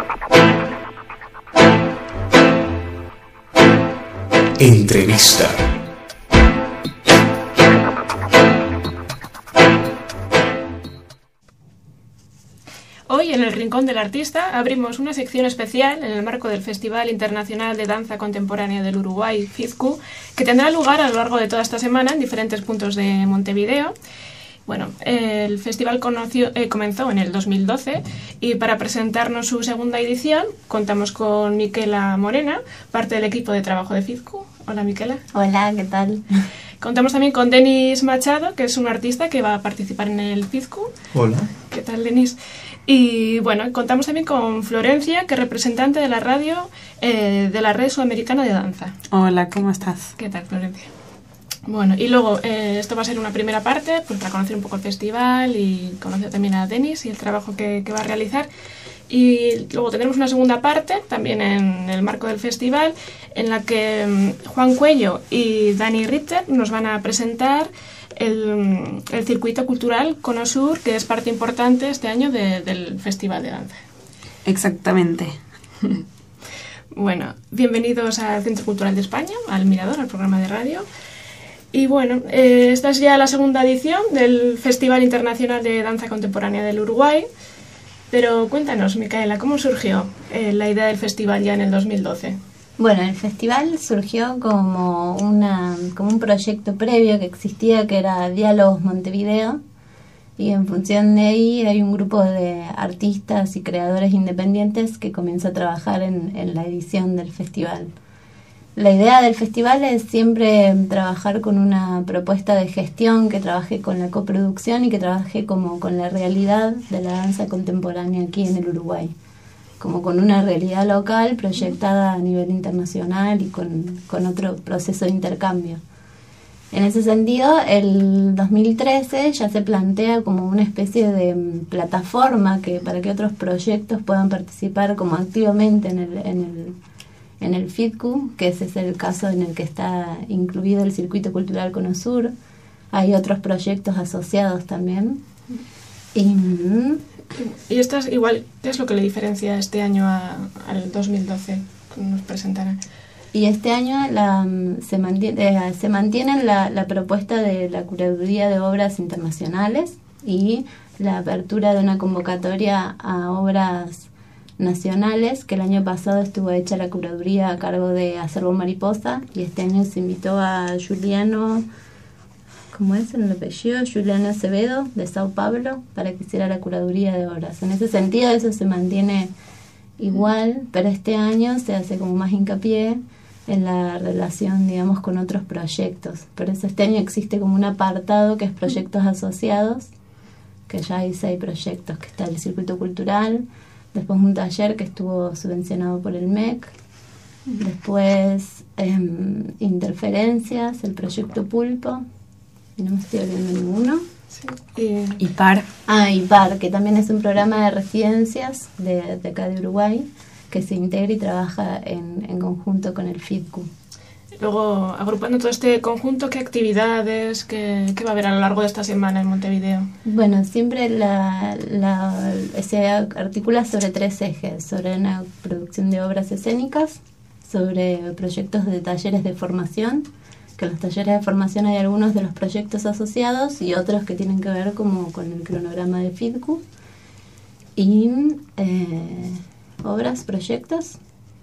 Entrevista. Hoy, en el Rincón del Artista, abrimos una sección especial en el marco del Festival Internacional de Danza Contemporánea del Uruguay, FIDCU, que tendrá lugar a lo largo de toda esta semana en diferentes puntos de Montevideo. Bueno, el festival comenzó en el 2012 y para presentarnos su segunda edición contamos con Miquela Morena, parte del equipo de trabajo de FIDCU. Hola, Miquela. Hola, ¿qué tal? Contamos también con Denis Machado, que es un artista que va a participar en el FIDCU. Hola. ¿Qué tal, Denis? Y bueno, contamos también con Florencia, que es representante de la radio de la Red Sudamericana de Danza. Hola, ¿cómo estás? ¿Qué tal, Florencia? Bueno, y luego esto va a ser una primera parte, pues para conocer un poco el festival y conocer también a Denis y el trabajo que va a realizar. Y luego tendremos una segunda parte, también en el marco del festival, en la que Juan Cuello y Dani Ritter nos van a presentar el circuito cultural Cono Sur, que es parte importante este año del Festival de Danza. Exactamente. Bueno, bienvenidos al Centro Cultural de España, al Mirador, al programa de radio. Y bueno, esta es ya la segunda edición del Festival Internacional de Danza Contemporánea del Uruguay. Pero cuéntanos, Micaela, ¿cómo surgió la idea del festival ya en el 2012? Bueno, el festival surgió como un proyecto previo que existía, que era Diálogos Montevideo, y en función de ahí hay un grupo de artistas y creadores independientes que comienza a trabajar en la edición del festival. La idea del festival es siempre trabajar con una propuesta de gestión que trabaje con la coproducción y que trabaje como con la realidad de la danza contemporánea aquí en el Uruguay, como con una realidad local proyectada a nivel internacional y con otro proceso de intercambio. En ese sentido, el 2013 ya se plantea como una especie de plataforma para que otros proyectos puedan participar como activamente en el FIDCU, que ese es el caso en el que está incluido el Circuito Cultural Cono Sur. Hay otros proyectos asociados también. Y esto es igual, ¿qué es lo que le diferencia este año al 2012 que nos presentará? Y este año se mantiene la propuesta de la curaduría de obras internacionales y la apertura de una convocatoria a obras nacionales, que el año pasado estuvo hecha la curaduría a cargo de Acervo Mariposa, y este año se invitó a Juliano, ¿cómo es el apellido? Juliano Acevedo, de Sao Paulo, para que hiciera la curaduría de obras. En ese sentido eso se mantiene igual, pero este año se hace como más hincapié en la relación, digamos, con otros proyectos. Por eso este año existe como un apartado que es proyectos asociados, que ya hay 6 proyectos, que está el Circuito Cultural, después un taller que estuvo subvencionado por el MEC, después Interferencias, el proyecto Pulpo, y no me estoy olvidando ninguno. Sí. Y PAR. Y PAR, que también es un programa de residencias de acá de Uruguay, que se integra y trabaja en conjunto con el FIDCU. Luego, agrupando todo este conjunto, ¿qué actividades, qué va a haber a lo largo de esta semana en Montevideo? Bueno, siempre se articula sobre 3 ejes: sobre una producción de obras escénicas, sobre proyectos de talleres de formación, que en los talleres de formación hay algunos de los proyectos asociados y otros que tienen que ver como con el cronograma de FIDCU, y proyectos.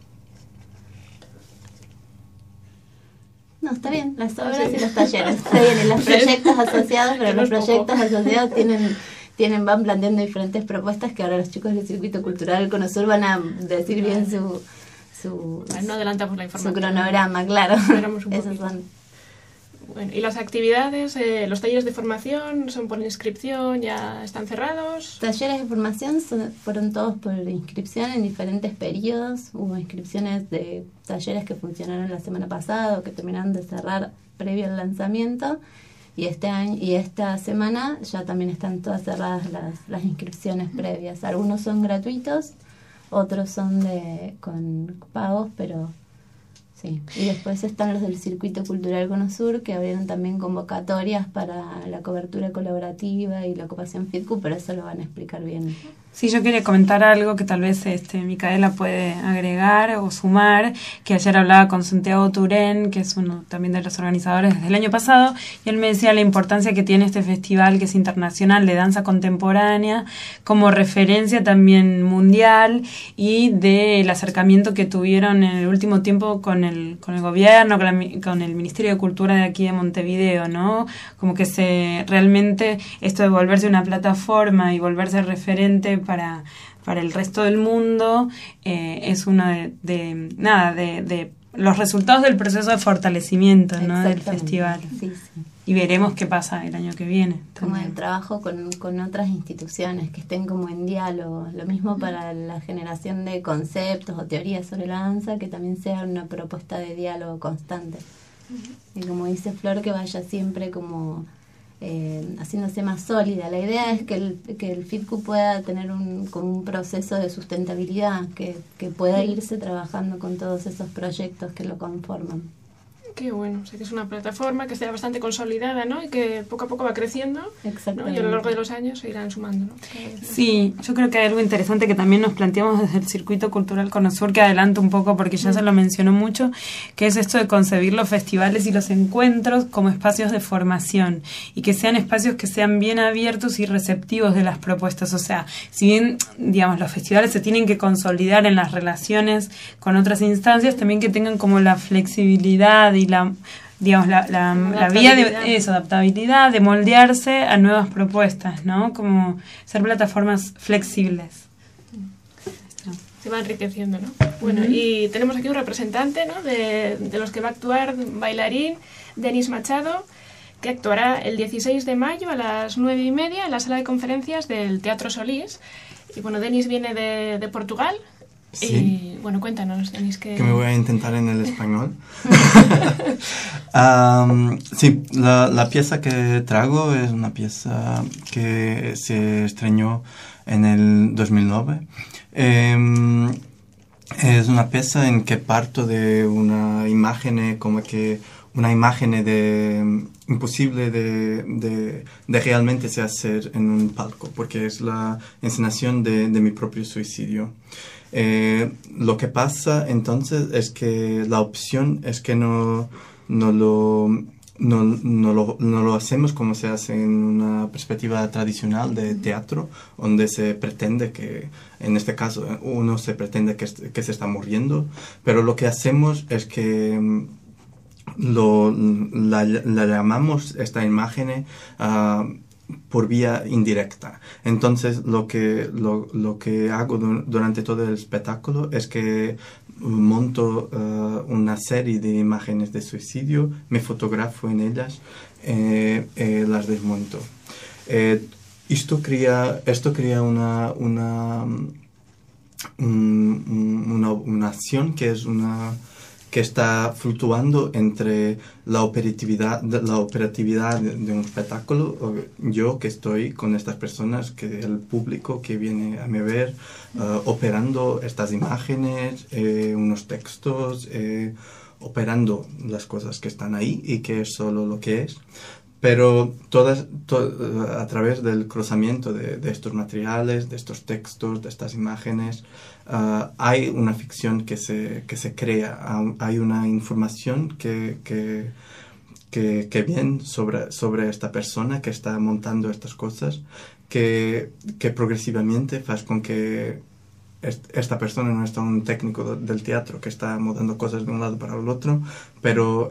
No, está bien, las obras y los talleres. Está bien, y los proyectos asociados, pero los proyectos asociados van planteando diferentes propuestas que ahora los chicos del Circuito Cultural Cono Sur van a decir bien no adelantamos la información. su cronograma, claro. Esos son. Bueno, ¿y las actividades, los talleres de formación son por inscripción, ya están cerrados? Talleres de formación fueron todos por inscripción en diferentes periodos. Hubo inscripciones de talleres que funcionaron la semana pasada o que terminaron de cerrar previo al lanzamiento. Y esta semana ya también están todas cerradas las inscripciones previas. Algunos son gratuitos, otros son con pagos, pero sí. Y después están los del Circuito Cultural Cono Sur, que abrieron también convocatorias para la cobertura colaborativa y la ocupación FIDCU, pero eso lo van a explicar bien Sí, yo quería comentar algo que tal vez Micaela puede agregar o sumar, que ayer hablaba con Santiago Turén, que es uno también de los organizadores desde el año pasado, y él me decía la importancia que tiene este festival, que es internacional de danza contemporánea, como referencia también mundial, y del acercamiento que tuvieron en el último tiempo con el gobierno, con el Ministerio de Cultura de aquí de Montevideo, ¿no? Como que realmente esto de volverse una plataforma y volverse referente para el resto del mundo es uno de los resultados del proceso de fortalecimiento, ¿no? Del festival. Sí, sí. Y veremos qué pasa el año que viene. Como el trabajo con otras instituciones que estén como en diálogo. Lo mismo para la generación de conceptos o teorías sobre la danza, que también sea una propuesta de diálogo constante. Y como dice Flor, que vaya siempre como haciéndose más sólida. La idea es que el FIDCU pueda tener como un proceso de sustentabilidad, que pueda irse trabajando con todos esos proyectos que lo conforman. Qué bueno, o sea que es una plataforma que está bastante consolidada, ¿no? Y que poco a poco va creciendo, ¿no? Y a lo largo de los años se irán sumando, ¿no? Sí, yo creo que hay algo interesante que también nos planteamos desde el Circuito Cultural Conosur, que adelanto un poco porque ya se lo mencionó mucho, que es esto de concebir los festivales y los encuentros como espacios de formación y que sean espacios que sean bien abiertos y receptivos de las propuestas. O sea, si bien, digamos, los festivales se tienen que consolidar en las relaciones con otras instancias, también que tengan como la flexibilidad y la vía de eso, adaptabilidad, de moldearse a nuevas propuestas, ¿no? Como ser plataformas flexibles. Se va enriqueciendo, ¿no? Bueno, y tenemos aquí un representante, ¿no? de los que va a actuar, bailarín, Denis Machado, que actuará el 16 de mayo a las 9:30 en la sala de conferencias del Teatro Solís. Y bueno, Denis viene de Portugal. Sí. Y bueno, cuéntanos, Denis, que me voy a intentar en el español. Sí, la pieza que traigo es una pieza que se estrenó en el 2009. Es una pieza en que parto de una imagen como que una imagen imposible de realmente se hacer en un palco, porque es la encenación de mi propio suicidio. Lo que pasa entonces es que la opción es que no lo hacemos como se hace en una perspectiva tradicional de teatro, donde se pretende que, en este caso, uno se pretende que se está muriendo, pero lo que hacemos es que la llamamos esta imagen por vía indirecta. Entonces lo que hago durante todo el espectáculo es que monto una serie de imágenes de suicidio, me fotografo en ellas, las desmonto. Esto crea una acción que está fluctuando entre la operatividad de un espectáculo, yo que estoy con estas personas, que el público que viene a me ver, operando estas imágenes, unos textos, operando las cosas que están ahí y que es solo lo que es. Pero a través del cruzamiento de estos materiales, de estos textos, de estas imágenes, hay una ficción que se crea, hay una información que viene sobre esta persona que está montando estas cosas, que progresivamente hace con que esta persona no es un técnico del teatro que está montando cosas de un lado para el otro, pero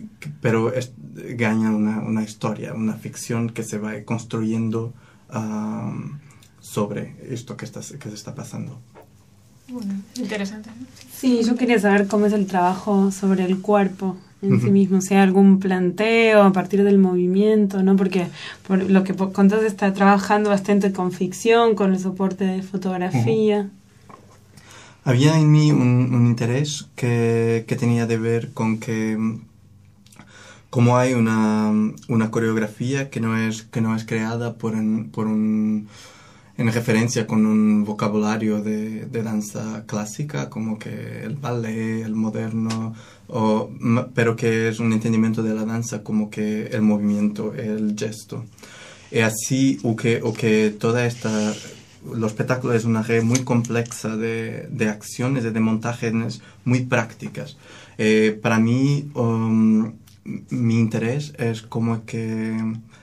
gana una historia, una ficción que se va construyendo sobre esto que se está pasando. Bueno, interesante. Sí, yo quería saber cómo es el trabajo sobre el cuerpo en sí mismo, si hay algún planteo a partir del movimiento, ¿no? Porque por lo que contás está trabajando bastante con ficción, con el soporte de fotografía. Había en mí un interés que tenía de ver con que como hay una coreografía que no es creada en referencia con un vocabulario de danza clásica, como que el ballet, el moderno, pero que es un entendimiento de la danza como que el movimiento, el gesto. Y así, o que toda esta los espectáculos es una red muy compleja de acciones, de montajes muy prácticas. Para mí, mi interés es como que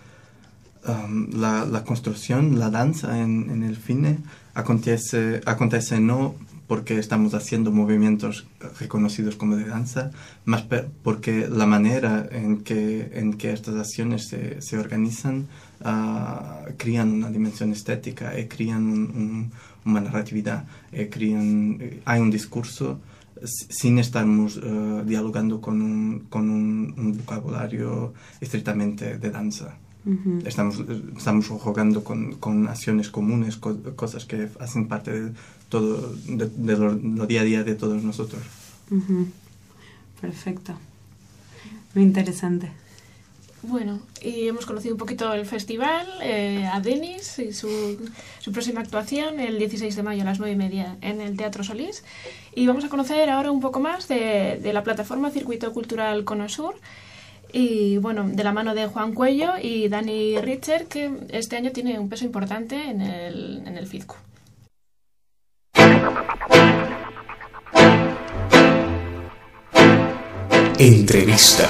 la construcción, la danza en el cine acontece no porque estamos haciendo movimientos reconocidos como de danza, más porque la manera en que estas acciones se organizan crean una dimensión estética, crean una narratividad, hay un discurso sin estarmos dialogando con un vocabulario estrictamente de danza. Uh-huh. Estamos jugando con acciones comunes, cosas que hacen parte de todo, de lo día a día de todos nosotros. Uh-huh. Perfecto. Muy interesante. Bueno, y hemos conocido un poquito el festival, a Denis y su próxima actuación el 16 de mayo a las 9:30 en el Teatro Solís. Y vamos a conocer ahora un poco más de la plataforma Circuito Cultural Conosur. Y bueno, de la mano de Juan Cuello y Dani Richter, que este año tiene un peso importante en el FIZCU. Entrevista.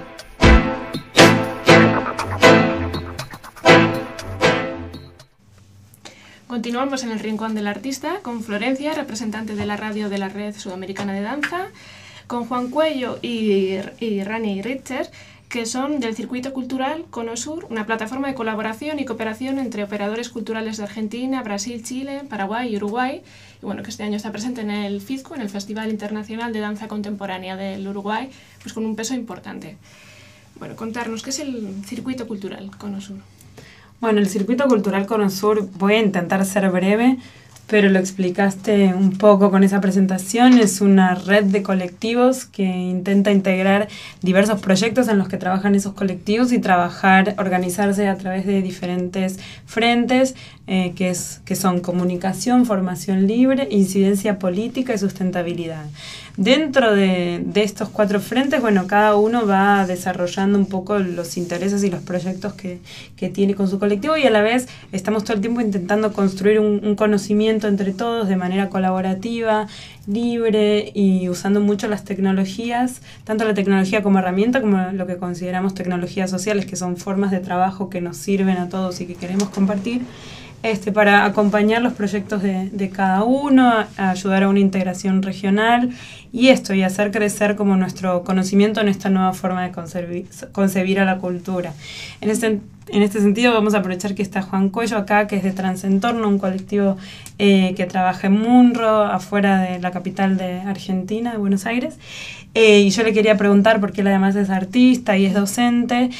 Continuamos en el Rincón del Artista con Florencia, representante de la radio de la Red Sudamericana de Danza, con Juan Cuello y Rani Richter, que son del Circuito Cultural Conosur, una plataforma de colaboración y cooperación entre operadores culturales de Argentina, Brasil, Chile, Paraguay y Uruguay, y bueno, que este año está presente en el FIZCU, en el Festival Internacional de Danza Contemporánea del Uruguay, pues con un peso importante. Bueno, contarnos, ¿qué es el Circuito Cultural Conosur? Bueno, el Circuito Cultural Conosur, voy a intentar ser breve, pero lo explicaste un poco con esa presentación. Es una red de colectivos que intenta integrar diversos proyectos en los que trabajan esos colectivos y organizarse a través de diferentes frentes que son comunicación, formación libre, incidencia política y sustentabilidad. Dentro de estos 4 frentes, bueno, cada uno va desarrollando un poco los intereses y los proyectos que tiene con su colectivo, y a la vez estamos todo el tiempo intentando construir un conocimiento entre todos de manera colaborativa, libre y usando mucho las tecnologías, tanto la tecnología como herramienta como lo que consideramos tecnologías sociales, que son formas de trabajo que nos sirven a todos y que queremos compartir. Para acompañar los proyectos de cada uno, a ayudar a una integración regional y hacer crecer como nuestro conocimiento en esta nueva forma de concebir a la cultura. En este sentido vamos a aprovechar que está Juan Cuello acá, que es de Transentorno, un colectivo que trabaja en Munro, afuera de la capital de Argentina, de Buenos Aires. Y yo le quería preguntar, porque él además es artista y es docente,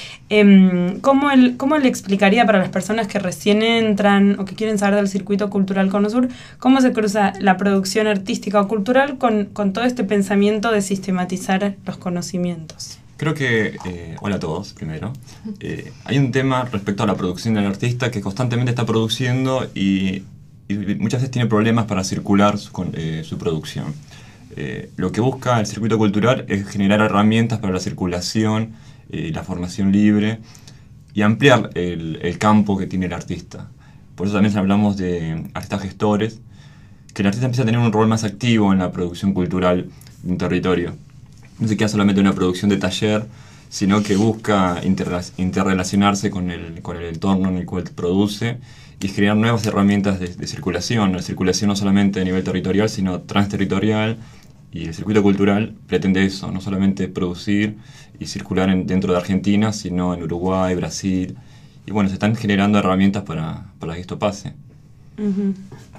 ¿cómo le explicaría para las personas que recién entran o que quieren saber del Circuito Cultural Conosur, cómo se cruza la producción artística o cultural con todo este pensamiento de sistematizar los conocimientos? Creo que, hola a todos, primero. Hay un tema respecto a la producción del artista que constantemente está produciendo y muchas veces tiene problemas para circular su producción. Lo que busca el circuito cultural es generar herramientas para la circulación, la formación libre y ampliar el campo que tiene el artista. Por eso también hablamos de artistas gestores, que el artista empieza a tener un rol más activo en la producción cultural de un territorio. No se queda solamente una producción de taller, sino que busca interrelacionarse con el entorno en el cual produce y generar nuevas herramientas de circulación. La circulación no solamente a nivel territorial, sino transterritorial. Y el circuito cultural pretende eso, no solamente producir y circular dentro de Argentina, sino en Uruguay, Brasil. Y bueno, se están generando herramientas para que esto pase. Uh-huh.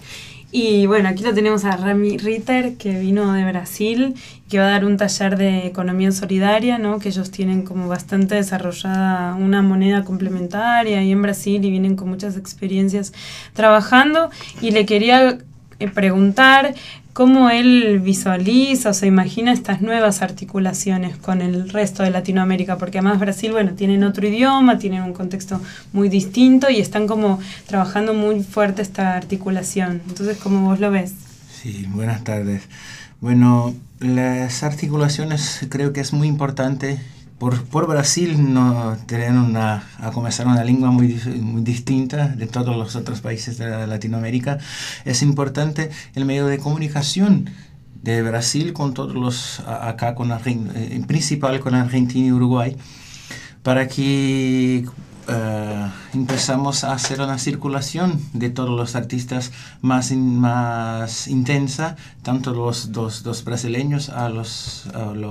Y bueno, aquí lo tenemos a Rani Richter, que vino de Brasil, que va a dar un taller de economía solidaria, ¿no? Que ellos tienen como bastante desarrollada una moneda complementaria ahí en Brasil y vienen con muchas experiencias trabajando. Y le quería preguntar cómo él visualiza o se imagina estas nuevas articulaciones con el resto de Latinoamérica, porque además Brasil, bueno, tienen otro idioma, tienen un contexto muy distinto y están como trabajando muy fuerte esta articulación. Entonces, ¿cómo vos lo ves? Sí, buenas tardes. Bueno, las articulaciones creo que es muy importante por Brasil no tienen a comenzar una lengua muy distinta de todos los otros países de Latinoamérica. Es importante el medio de comunicación de Brasil con todos los, acá con en principal con Argentina y Uruguay, para que empezamos a hacer una circulación de todos los artistas más intensa, tanto los brasileños a los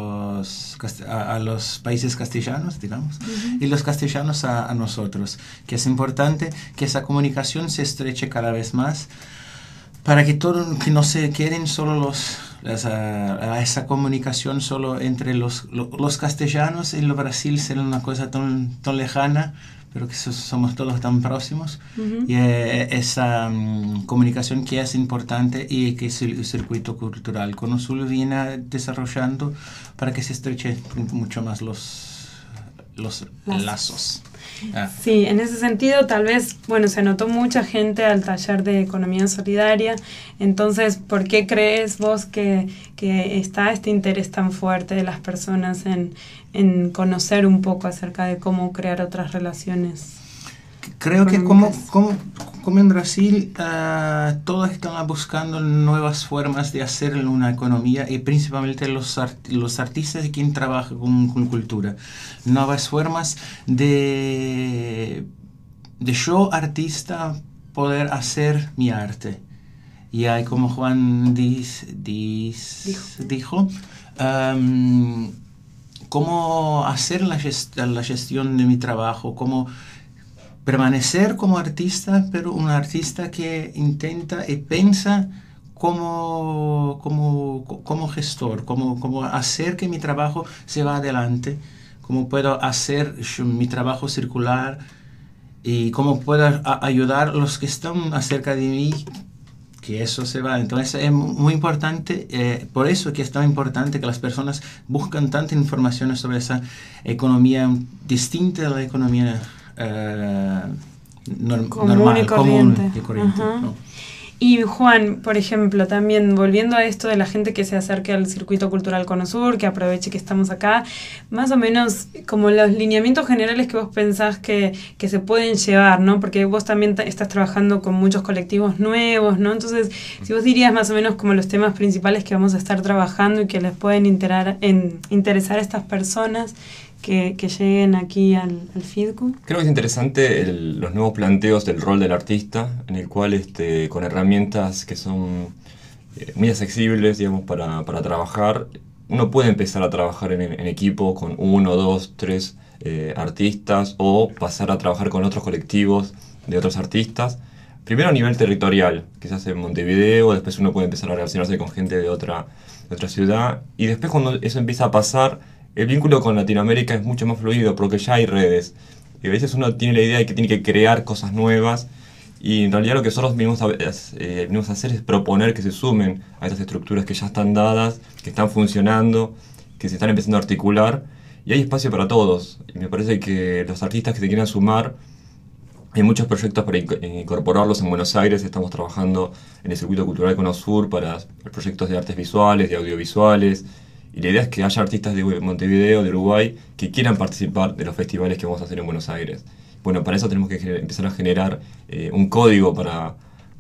países castellanos, digamos, y los castellanos a nosotros, que es importante que esa comunicación se estreche cada vez más, para que que no se queden solo esa comunicación solo entre los castellanos en Brasil, será una cosa tan lejana, pero que somos todos tan próximos, y esa comunicación que es importante y que el circuito cultural CONOSUR viene desarrollando para que se estreche mucho más los lazos. Sí, en ese sentido tal vez, bueno, se anotó mucha gente al taller de economía solidaria, entonces, ¿por qué crees vos que está este interés tan fuerte de las personas en conocer un poco acerca de cómo crear otras relaciones? Creo que como en Brasil, todos están buscando nuevas formas de hacer una economía, y principalmente los artistas y quien trabaja con cultura. Nuevas formas de yo, artista, poder hacer mi arte. Y hay, como Juan dijo, cómo hacer la gestión de mi trabajo, cómo permanecer como artista, pero un artista que intenta y piensa como gestor, cómo hacer que mi trabajo se va adelante, cómo puedo hacer mi trabajo circular y cómo puedo ayudar a los que están acerca de mí, que eso se va. Entonces es muy importante, por eso que es tan importante que las personas buscan tanta información sobre esa economía distinta de la economía común y corriente. ¿No? Y Juan, por ejemplo, también volviendo a esto de la gente que se acerque al circuito cultural CONOSUR, que aproveche que estamos acá, más o menos como los lineamientos generales que vos pensás que se pueden llevar, ¿no? Porque vos también estás trabajando con muchos colectivos nuevos, ¿no? Entonces, si vos dirías más o menos como los temas principales que vamos a estar trabajando y que les pueden interesar a estas personas que lleguen aquí al FIDCU. Creo que es interesante los nuevos planteos del rol del artista, en el cual con herramientas que son muy accesibles, digamos, para trabajar, uno puede empezar a trabajar en equipo con 1, 2, 3 artistas, o pasar a trabajar con otros colectivos de otros artistas. Primero a nivel territorial, quizás en Montevideo, después uno puede empezar a relacionarse con gente de otra ciudad, y después cuando eso empieza a pasar, el vínculo con Latinoamérica es mucho más fluido porque ya hay redes. Y a veces uno tiene la idea de que tiene que crear cosas nuevas, y en realidad lo que nosotros venimos a hacer es proponer que se sumen a estas estructuras que ya están dadas, que están funcionando, que se están empezando a articular, y hay espacio para todos. Y me parece que los artistas que se quieran sumar, hay muchos proyectos para incorporarlos en Buenos Aires. Estamos trabajando en el circuito cultural CONOSUR para proyectos de artes visuales, de audiovisuales. Y la idea es que haya artistas de Montevideo, de Uruguay, que quieran participar de los festivales que vamos a hacer en Buenos Aires. Bueno, para eso tenemos que empezar a generar un código para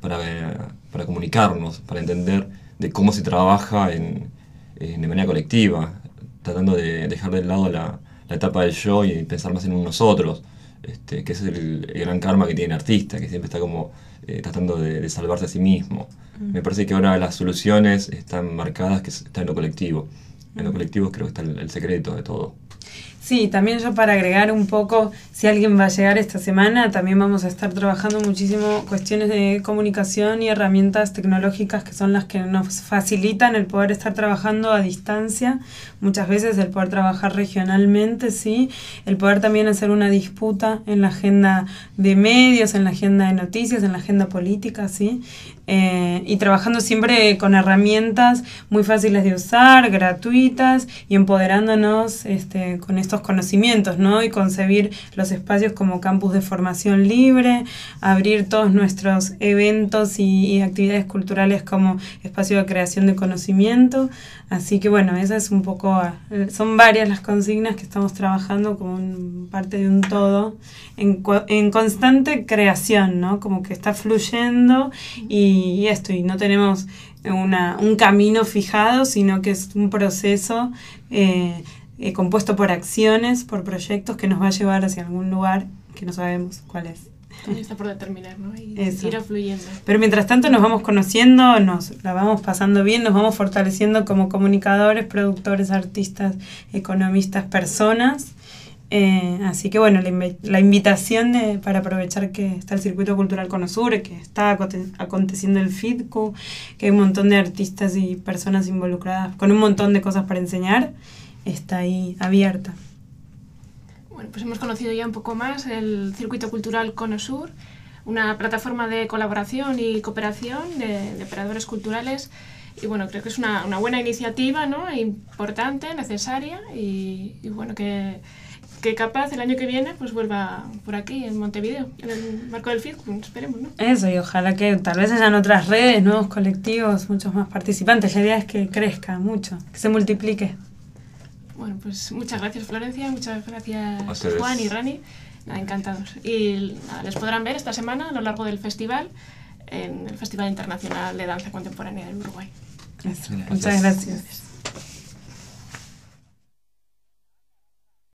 comunicarnos, para entender de cómo se trabaja de manera colectiva, tratando de dejar de lado la etapa del yo y pensar más en un nosotros, que ese es el gran karma que tiene el artista, que siempre está como tratando de salvarse a sí mismo. Me parece que ahora las soluciones están marcadas, que está en lo colectivo. En los colectivos creo que está el secreto de todo. Sí, también yo para agregar un poco, si alguien va a llegar esta semana, también vamos a estar trabajando muchísimo cuestiones de comunicación y herramientas tecnológicas que son las que nos facilitan el poder estar trabajando a distancia, muchas veces el poder trabajar regionalmente, sí, el poder también hacer una disputa en la agenda de medios, en la agenda de noticias, en la agenda política, sí. y trabajando siempre con herramientas muy fáciles de usar, gratuitas, y empoderándonos con estos conocimientos, ¿no? Y concebir los espacios como campus de formación libre, abrir todos nuestros eventos y actividades culturales como espacio de creación de conocimiento. Así que bueno, esa es un poco, son varias las consignas que estamos trabajando como parte de un todo, en constante creación, ¿no? Como que está fluyendo y no tenemos un camino fijado, sino que es un proceso compuesto por acciones, por proyectos que nos va a llevar hacia algún lugar que no sabemos cuál es. Está por determinar, ¿no? Y ir fluyendo. Pero mientras tanto nos vamos conociendo, nos la vamos pasando bien, nos vamos fortaleciendo como comunicadores, productores, artistas, economistas, personas. Así que bueno, la invitación para aprovechar que está el Circuito Cultural Conosur, que está aconteciendo el FIDCU, que hay un montón de artistas y personas involucradas con un montón de cosas para enseñar, está ahí abierta. Bueno, pues hemos conocido ya un poco más el Circuito Cultural Conosur, una plataforma de colaboración y cooperación de operadores culturales. Y bueno, creo que es una buena iniciativa, ¿no? Importante, necesaria y bueno, que capaz el año que viene pues vuelva por aquí, en Montevideo, en el marco del FIDCU, esperemos, ¿no? Eso, y ojalá que tal vez hayan otras redes, nuevos colectivos, muchos más participantes. La idea es que crezca mucho, que se multiplique. Bueno, pues muchas gracias, Florencia, muchas gracias, Juan y Rani. Encantados. Y les podrán ver esta semana a lo largo del festival, en el Festival Internacional de Danza Contemporánea del Uruguay. Eso. Muchas gracias.